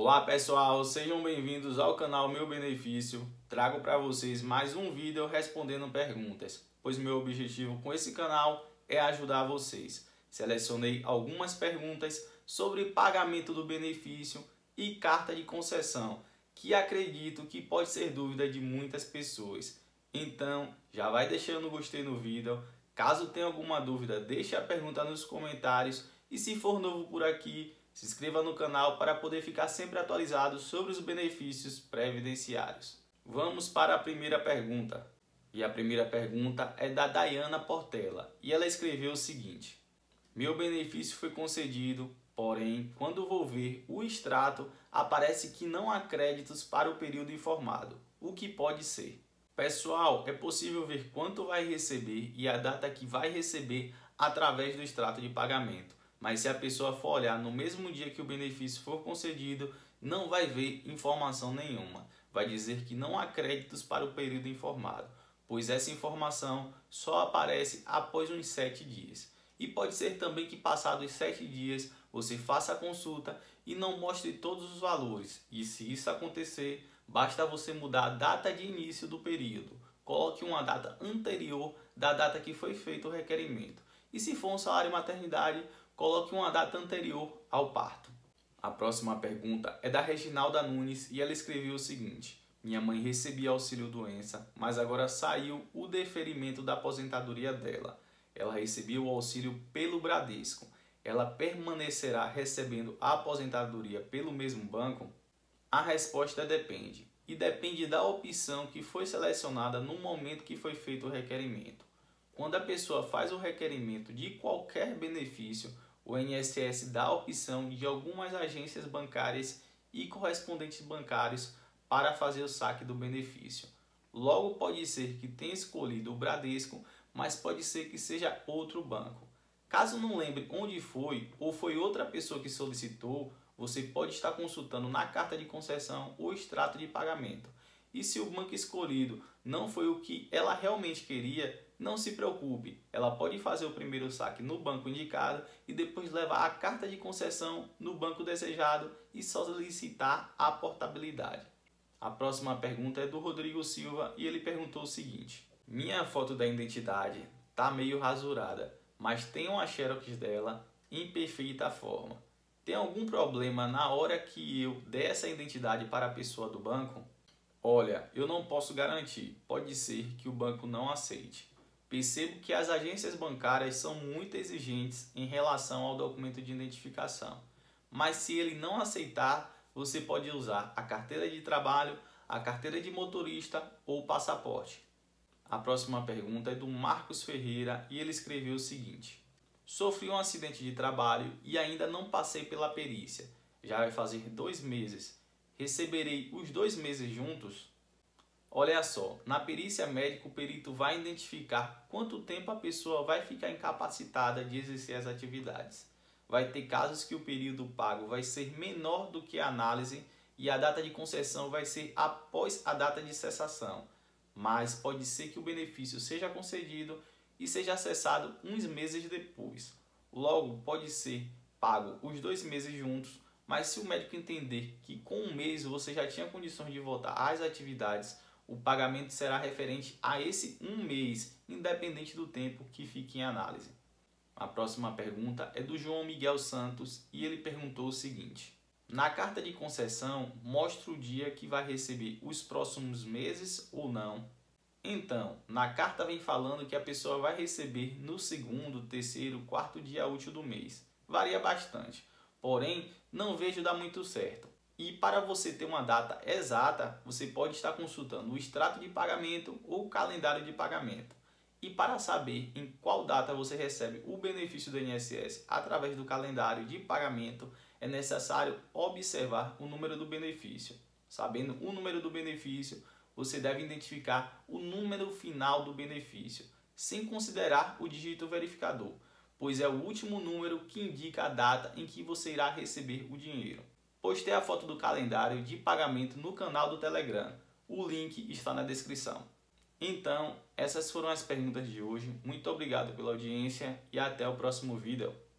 Olá pessoal, sejam bem-vindos ao canal Meu Benefício. Trago para vocês mais um vídeo respondendo perguntas, pois meu objetivo com esse canal é ajudar vocês. Selecionei algumas perguntas sobre pagamento do benefício e carta de concessão, que acredito que pode ser dúvida de muitas pessoas. Então, já vai deixando o gostei no vídeo. Caso tenha alguma dúvida, deixe a pergunta nos comentários e se for novo por aqui, se inscreva no canal para poder ficar sempre atualizado sobre os benefícios previdenciários. Vamos para a primeira pergunta. E a primeira pergunta é da Dayana Portela. E ela escreveu o seguinte: meu benefício foi concedido, porém, quando vou ver o extrato, aparece que não há créditos para o período informado. O que pode ser? Pessoal, é possível ver quanto vai receber e a data que vai receber através do extrato de pagamento. Mas se a pessoa for olhar no mesmo dia que o benefício for concedido, não vai ver informação nenhuma. Vai dizer que não há créditos para o período informado, pois essa informação só aparece após uns 7 dias. E pode ser também que passados 7 dias você faça a consulta e não mostre todos os valores. E se isso acontecer, basta você mudar a data de início do período. Coloque uma data anterior da data que foi feito o requerimento. E se for um salário maternidade, coloque uma data anterior ao parto. A próxima pergunta é da Reginalda Nunes e ela escreveu o seguinte: minha mãe recebia auxílio doença, mas agora saiu o deferimento da aposentadoria dela. Ela recebia o auxílio pelo Bradesco. Ela permanecerá recebendo a aposentadoria pelo mesmo banco? A resposta depende. E depende da opção que foi selecionada no momento que foi feito o requerimento. Quando a pessoa faz o requerimento de qualquer benefício, o INSS dá a opção de algumas agências bancárias e correspondentes bancários para fazer o saque do benefício. Logo, pode ser que tenha escolhido o Bradesco, mas pode ser que seja outro banco. Caso não lembre onde foi ou foi outra pessoa que solicitou, você pode estar consultando na carta de concessão o extrato de pagamento. E se o banco escolhido não foi o que ela realmente queria, não se preocupe, ela pode fazer o primeiro saque no banco indicado e depois levar a carta de concessão no banco desejado e solicitar a portabilidade. A próxima pergunta é do Rodrigo Silva e ele perguntou o seguinte: minha foto da identidade está meio rasurada, mas tem uma xerox dela em perfeita forma. Tem algum problema na hora que eu der essa identidade para a pessoa do banco? Olha, eu não posso garantir, pode ser que o banco não aceite. Percebo que as agências bancárias são muito exigentes em relação ao documento de identificação. Mas se ele não aceitar, você pode usar a carteira de trabalho, a carteira de motorista ou o passaporte. A próxima pergunta é do Marcos Ferreira e ele escreveu o seguinte: sofri um acidente de trabalho e ainda não passei pela perícia. Já vai fazer 2 meses. Receberei os 2 meses juntos? Olha só, na perícia médica o perito vai identificar quanto tempo a pessoa vai ficar incapacitada de exercer as atividades. Vai ter casos que o período pago vai ser menor do que a análise e a data de concessão vai ser após a data de cessação. Mas pode ser que o benefício seja concedido e seja acessado uns meses depois. Logo, pode ser pago os 2 meses juntos, mas se o médico entender que com 1 mês você já tinha condições de voltar às atividades, o pagamento será referente a esse 1 mês, independente do tempo que fique em análise. A próxima pergunta é do João Miguel Santos e ele perguntou o seguinte: na carta de concessão, mostra o dia que vai receber os próximos meses ou não? Então, na carta vem falando que a pessoa vai receber no 2º, 3º, 4º dia útil do mês. Varia bastante, porém não vejo dar muito certo. E para você ter uma data exata, você pode estar consultando o extrato de pagamento ou o calendário de pagamento. E para saber em qual data você recebe o benefício do INSS através do calendário de pagamento, é necessário observar o número do benefício. Sabendo o número do benefício, você deve identificar o número final do benefício, sem considerar o dígito verificador, pois é o último número que indica a data em que você irá receber o dinheiro. Postei a foto do calendário de pagamento no canal do Telegram. O link está na descrição. Então, essas foram as perguntas de hoje. Muito obrigado pela audiência e até o próximo vídeo.